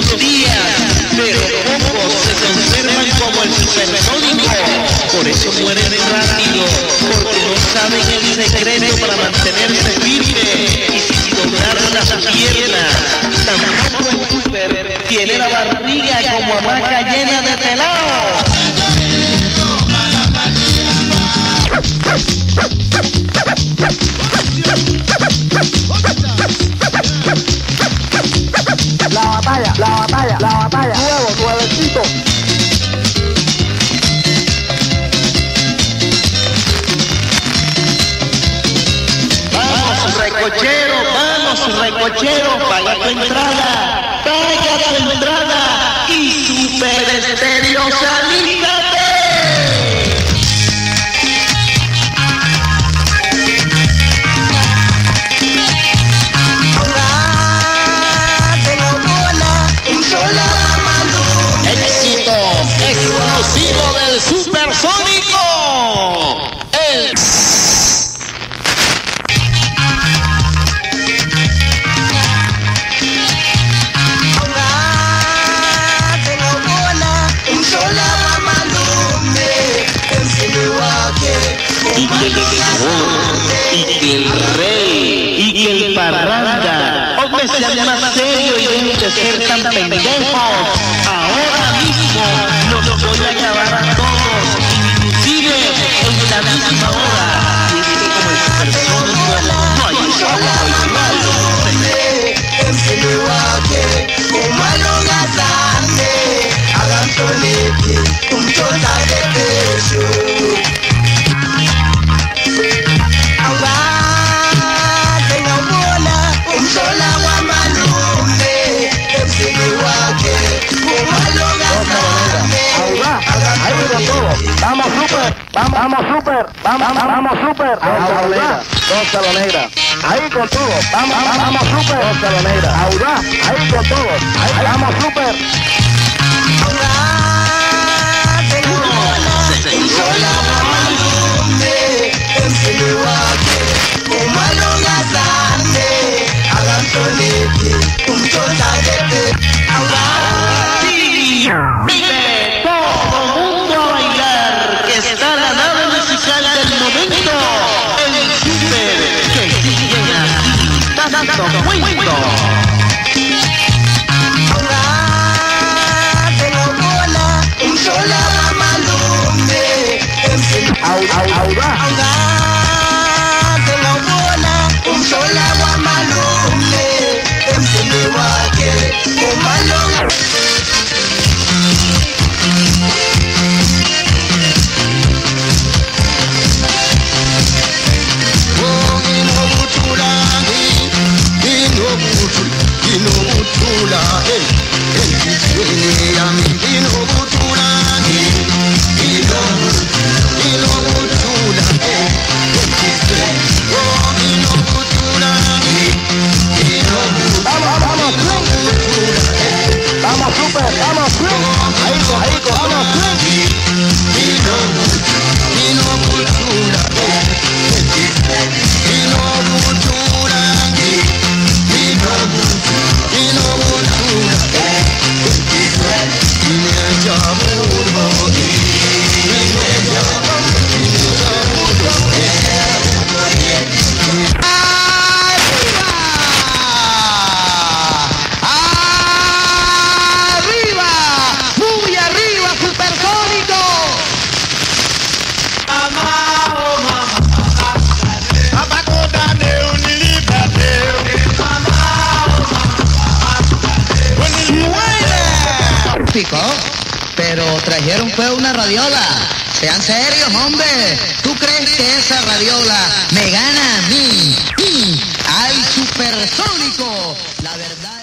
muchos días, pero pocos se conservan como el supersónico. Por eso mueren rápido, porque no saben el secreto para mantenerse firme y sin doblar las piernas. Tampoco el super tiene la barriga como hamaca llena de pelado. La batalla, nuevecito. Vamos, recochero, paga tu entrada, y Super Estéreo, salízate. Éxito exclusivo del Supersónico. Y que el rey, y que el parranda, hombre, sean más serio y dejen de ser tan pendejos. Ahora mismo los voy a acabar a todos, inclusive en la misma hora. Y es que como el Supersónico no hay un Vamos super, dos saloneras, ahí con todo, vamos super, dos saloneras, audaz, ahí con todo, vamos super. Vive todo mundo a bailar, que está la nave musical del momento, el Super, que sigue así, dando cuento. Pero trajeron fue una radiola. Sean serios, hombre. ¿Tú crees que esa radiola me gana a mí? ¡Al Supersónico! La verdad